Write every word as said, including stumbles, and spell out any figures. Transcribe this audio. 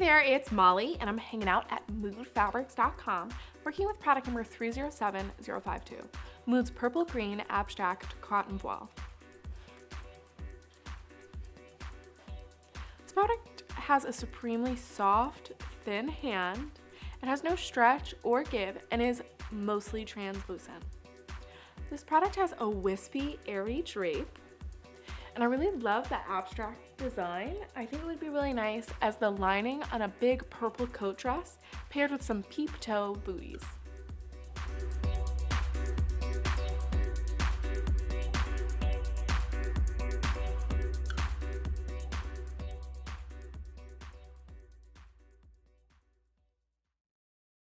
there, it's Molly, and I'm hanging out at mood fabrics dot com, working with product number three zero seven zero five two, Mood's Purple Green Abstract Cotton Voile. This product has a supremely soft, thin hand. It has no stretch or give and is mostly translucent. This product has a wispy, airy drape, and I really love the abstract design. I think it would be really nice as the lining on a big purple coat dress paired with some peep toe booties.